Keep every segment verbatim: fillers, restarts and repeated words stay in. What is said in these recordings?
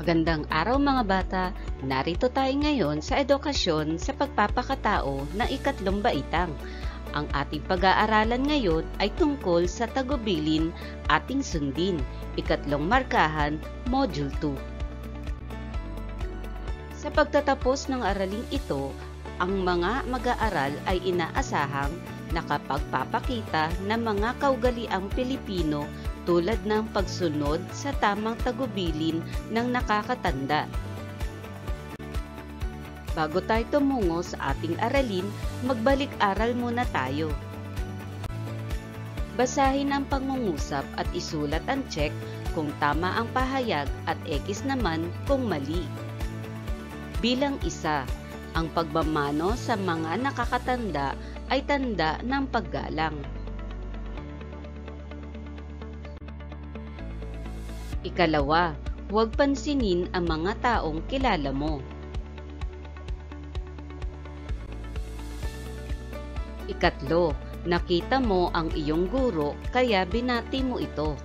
Magandang araw mga bata! Narito tayo ngayon sa edukasyon sa pagpapakatao ng ikatlong baitang. Ang ating pag-aaralan ngayon ay tungkol sa tagubilin ating sundin, ikatlong markahan, Module two. Sa pagtatapos ng araling ito, ang mga mag-aaral ay inaasahang nakapagpapakita ng mga kaugaliang Pilipino tulad ng pagsunod sa tamang tagubilin ng nakakatanda. Bago tayo tumungo sa ating aralin, magbalik-aral muna tayo. Basahin ang pangungusap at isulat ang check kung tama ang pahayag at X naman kung mali. Bilang isa, ang pagmamano sa mga nakakatanda ay tanda ng paggalang. Ikalawa, huwag pansinin ang mga taong kilala mo. Ikatlo, nakita mo ang iyong guro kaya binati mo ito.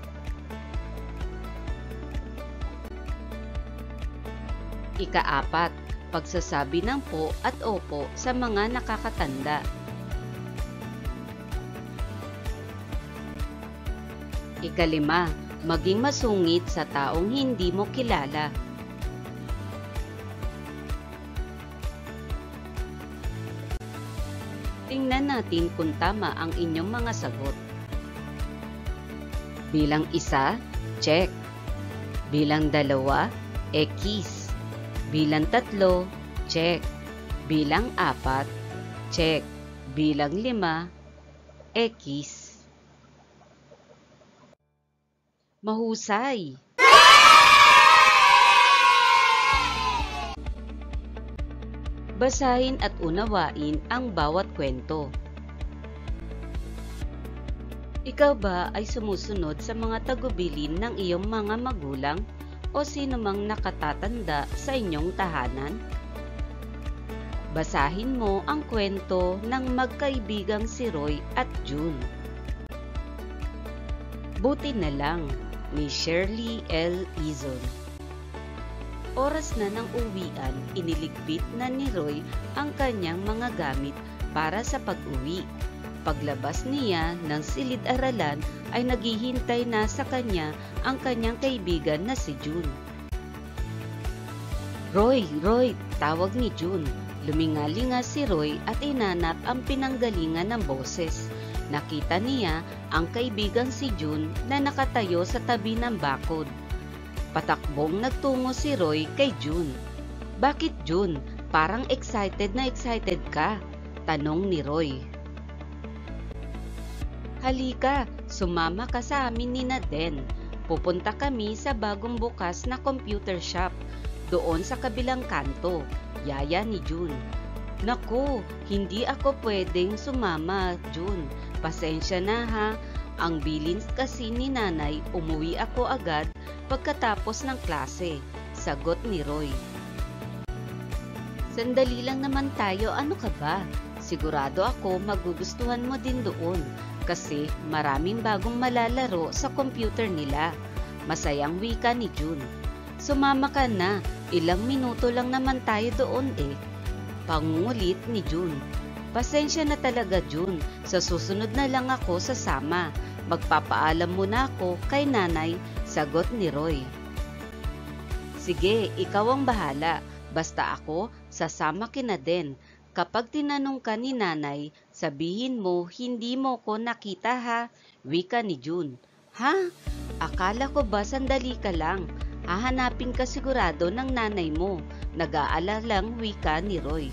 Ikaapat, pagsasabi ng po at opo sa mga nakakatanda. Ikalima, maging masungit sa taong hindi mo kilala. Tingnan natin kung tama ang inyong mga sagot. Bilang isa, check. Bilang dalawa, X. Bilang tatlo, check. Bilang apat, check. Bilang lima, X. Mahusay! Basahin at unawain ang bawat kwento. Ikaw ba ay sumusunod sa mga tagubilin ng iyong mga magulang o sino mang nakatatanda sa inyong tahanan? Basahin mo ang kwento ng magkaibigang si Roy at June. Buti na lang, ni Shirley L. Izon. Oras na ng uwian, iniligpit na ni Roy ang kanyang mga gamit para sa pag-uwi. Paglabas niya ng silid-aralan ay naghihintay na sa kanya ang kanyang kaibigan na si June. Roy, Roy, tawag ni June. Lumingali nga si Roy at inanap ang pinanggalingan ng boses. Nakita niya ang kaibigang si June na nakatayo sa tabi ng bakod. Patakbong nagtungo si Roy kay June. Bakit June? Parang excited na excited ka? Tanong ni Roy. Halika, sumama ka sa amin ni Naden. Pupunta kami sa bagong bukas na computer shop. Doon sa kabilang kanto, yaya ni June. Naku, hindi ako pwedeng sumama, June. Pasensya na ha, ang bilin kasi ni nanay, umuwi ako agad pagkatapos ng klase, sagot ni Roy. Sandali lang naman tayo, ano ka ba? Sigurado ako magugustuhan mo din doon kasi maraming bagong malalaro sa computer nila. Masayang wika ni June. Sumama ka na, ilang minuto lang naman tayo doon eh. Pangungulit ni June. Pasensya na talaga June, sa susunod na lang ako sasama. Magpapaalam muna ako kay nanay, sagot ni Roy. Sige, ikaw ang bahala. Basta ako, sasama kina din. Kapag tinanong ka ni nanay, sabihin mo hindi mo ko nakita ha, wika ni June. Ha? Akala ko ba sandali ka lang? Hahanapin ka sigurado ng nanay mo. Nag-aalalang wika ni Roy.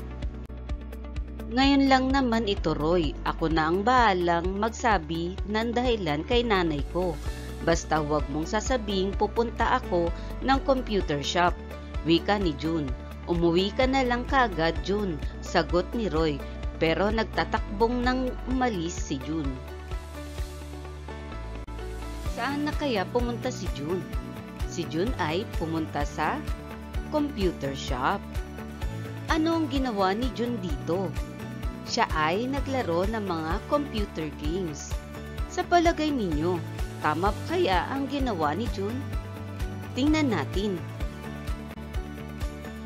Ngayon lang naman ito Roy, ako na ang bahalang magsabi ng dahilan kay nanay ko. Basta huwag mong sasabing pupunta ako ng computer shop, wika ni June. Umuwi ka na lang kagad June, sagot ni Roy, pero nagtatakbong nang umalis si June. Saan na kaya pumunta si June? Si June ay pumunta sa computer shop. Ano ang ginawa ni June dito? Siya ay naglaro ng mga computer games. Sa palagay ninyo, tama kaya ang ginawa ni June? Tingnan natin.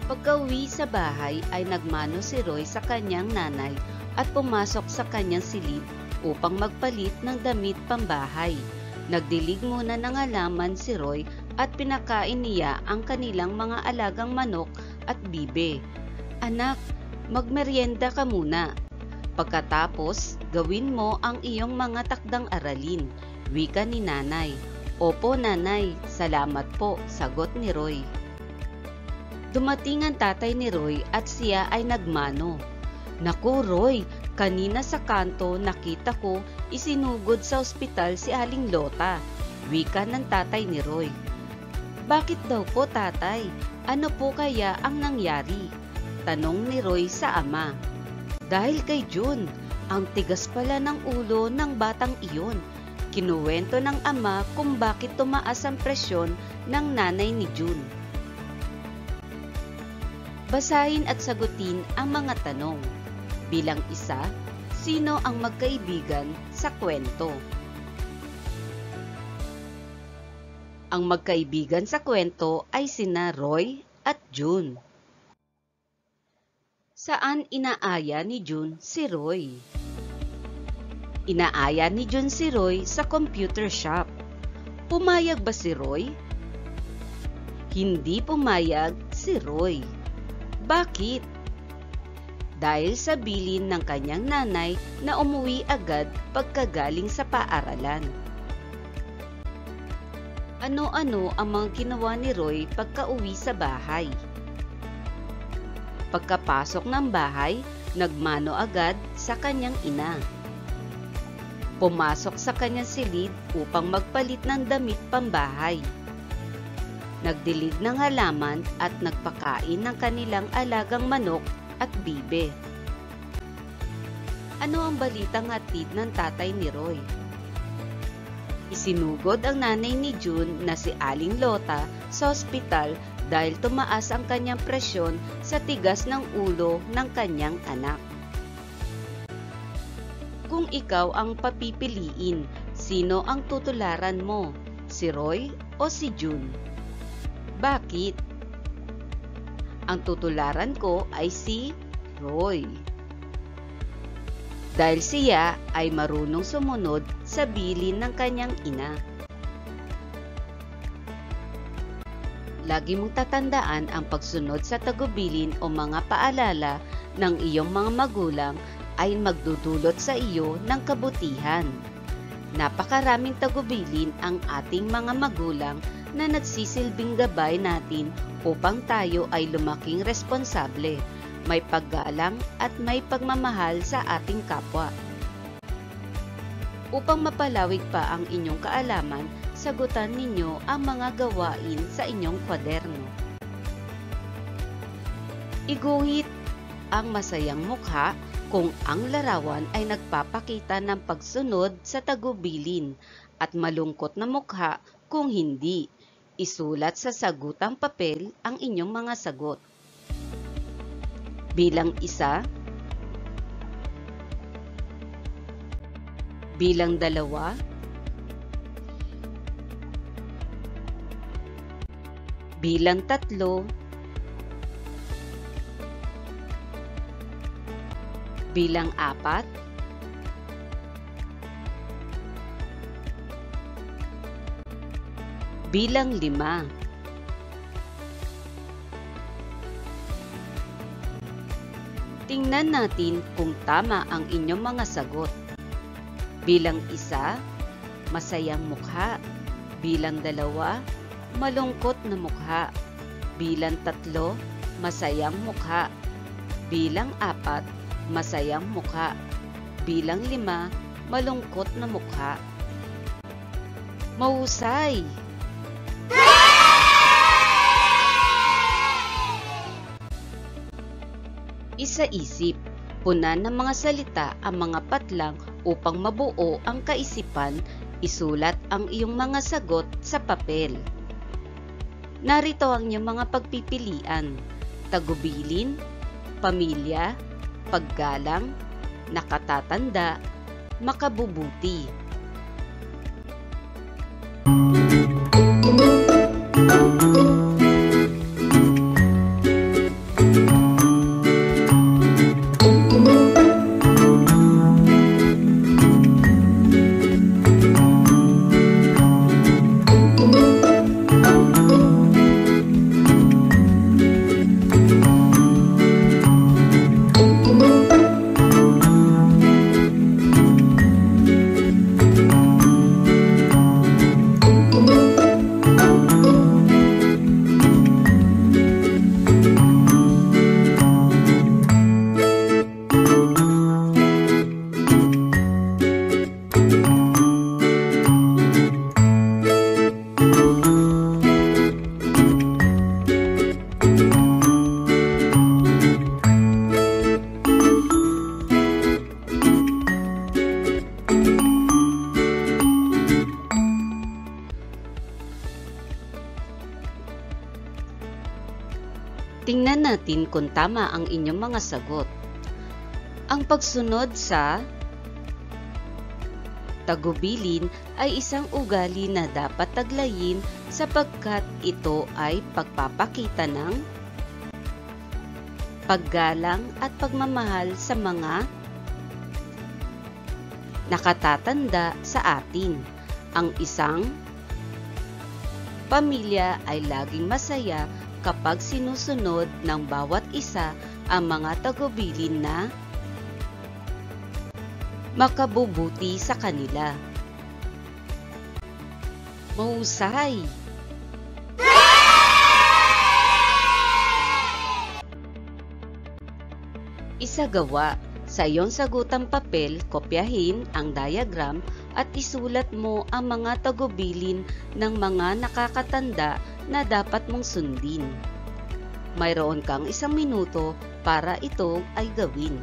Pagka-uwi sa bahay ay nagmano si Roy sa kanyang nanay at pumasok sa kanyang silid upang magpalit ng damit pambahay. Nagdilig muna ng halaman si Roy at pinakain niya ang kanilang mga alagang manok at bibe. "Anak, magmeryenda ka muna. Pagkatapos, gawin mo ang iyong mga takdang aralin," wika ni nanay. "Opo nanay, salamat po," sagot ni Roy. Dumating ang tatay ni Roy at siya ay nagmano. "Naku Roy, kanina sa kanto nakita ko isinugod sa ospital si Aling Lota," wika ng tatay ni Roy. "Bakit daw po tatay? Ano po kaya ang nangyari?" tanong ni Roy sa ama. "Dahil kay June, ang tigas pala ng ulo ng batang iyon." Kinuwento ng ama kung bakit tumaas ang presyon ng nanay ni June. Basahin at sagutin ang mga tanong. Bilang isa, sino ang magkaibigan sa kwento? Ang magkaibigan sa kwento ay sina Roy at June. Saan inaaya ni June si Roy? Inaaya ni June si Roy sa computer shop. Pumayag ba si Roy? Hindi pumayag si Roy. Bakit? Dahil sa bilin ng kanyang nanay na umuwi agad pagkagaling sa paaralan. Ano-ano ang mga ginawa ni Roy pagka-uwi sa bahay? Pagkapasok ng bahay, nagmano agad sa kanyang ina. Pumasok sa kanyang silid upang magpalit ng damit pambahay. Nagdilig ng halaman at nagpakain ng kanilang alagang manok at bibe. Ano ang balitang hatid ng tatay ni Roy? Isinugod ang nanay ni June na si Aling Lota sa ospital dahil tumaas ang kanyang presyon sa tigas ng ulo ng kanyang anak. Kung ikaw ang papipiliin, sino ang tutularan mo? Si Roy o si June? Bakit? Ang tutularan ko ay si Roy. Dahil siya ay marunong sumunod sa bilin ng kanyang ina. Lagi mong tatandaan ang pagsunod sa tagubilin o mga paalala ng iyong mga magulang ay magdudulot sa iyo ng kabutihan. Napakaraming tagubilin ang ating mga magulang na nagsisilbing gabay natin upang tayo ay lumaking responsable, may paggalang at may pagmamahal sa ating kapwa. Upang mapalawig pa ang inyong kaalaman, sagutan ninyo ang mga gawain sa inyong kwaderno. Iguhit ang masayang mukha kung ang larawan ay nagpapakita ng pagsunod sa tagubilin at malungkot na mukha kung hindi. Isulat sa sagutang papel ang inyong mga sagot. Bilang isa, bilang dalawa, bilang tatlo, bilang apat, bilang lima. Tingnan natin kung tama ang inyong mga sagot. Bilang isa, masayang mukha. Bilang dalawa, malungkot na mukha. Bilang tatlo, masayang mukha. Bilang apat, masayang mukha. Bilang lima, malungkot na mukha. Mahusay! Isa-isip, punan ng mga salita ang mga patlang upang mabuo ang kaisipan, isulat ang iyong mga sagot sa papel. Narito ang iyong mga pagpipilian: tagubilin, pamilya, paggalang, nakatatanda, makabubuti. natin kung tama ang inyong mga sagot. Ang pagsunod sa tagubilin ay isang ugali na dapat taglayin sapagkat ito ay pagpapakita ng paggalang at pagmamahal sa mga nakatatanda sa atin. Ang isang pamilya ay laging masaya kapag sinusunod ng bawat isa ang mga tagubilin na makabubuti sa kanila. Mahusay! Isagawa. Sa iyong sagutang papel, kopyahin ang diagram at isulat mo ang mga tagubilin ng mga nakakatanda na dapat mong sundin. Mayroon kang isang minuto para ito ay gawin.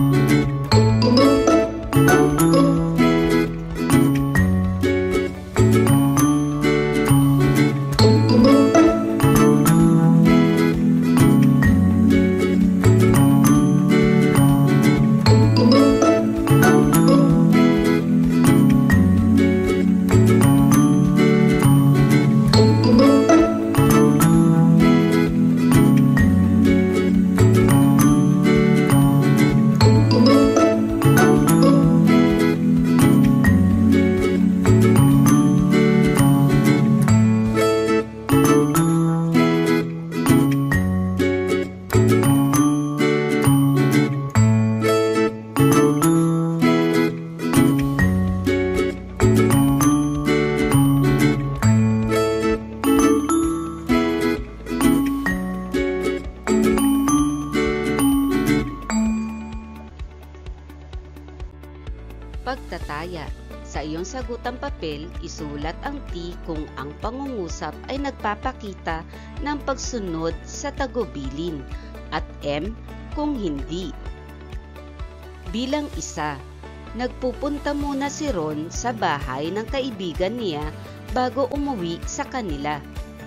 Pagtataya. Sa iyong sagutang papel, isulat ang T kung ang pangungusap ay nagpapakita ng pagsunod sa tagubilin at M kung hindi. Bilang isa, nagpupunta muna si Ron sa bahay ng kaibigan niya bago umuwi sa kanila.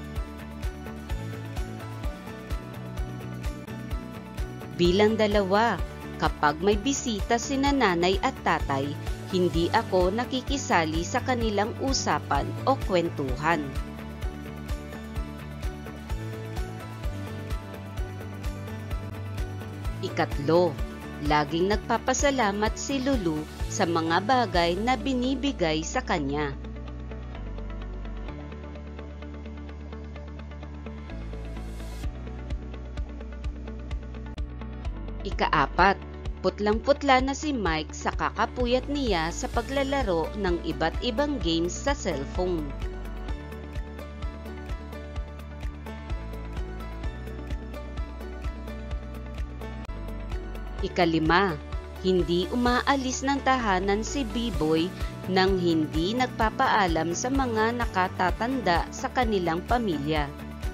Bilang dalawa, kapag may bisita sina nanay at tatay, hindi ako nakikisali sa kanilang usapan o kwentuhan. Ikatlo, laging nagpapasalamat si Lulu sa mga bagay na binibigay sa kanya. Ikaapat, putlang-putla na si Mike sa kakapuyat niya sa paglalaro ng iba't ibang games sa cellphone. Ikalima, hindi umaalis ng tahanan si B-Boy nang hindi nagpapaalam sa mga nakatatanda sa kanilang pamilya.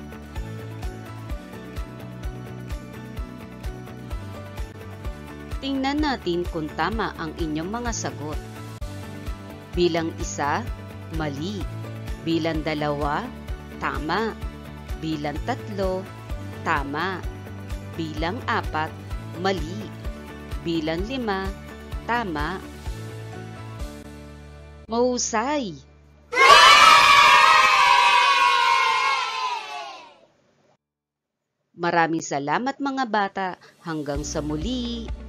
Tingnan natin kung tama ang inyong mga sagot. Bilang isa, mali. Bilang dalawa, tama. Bilang tatlo, tama. Bilang apat, mali. Bilang lima, tama. Mahusay! Maraming salamat mga bata. Hanggang sa muli!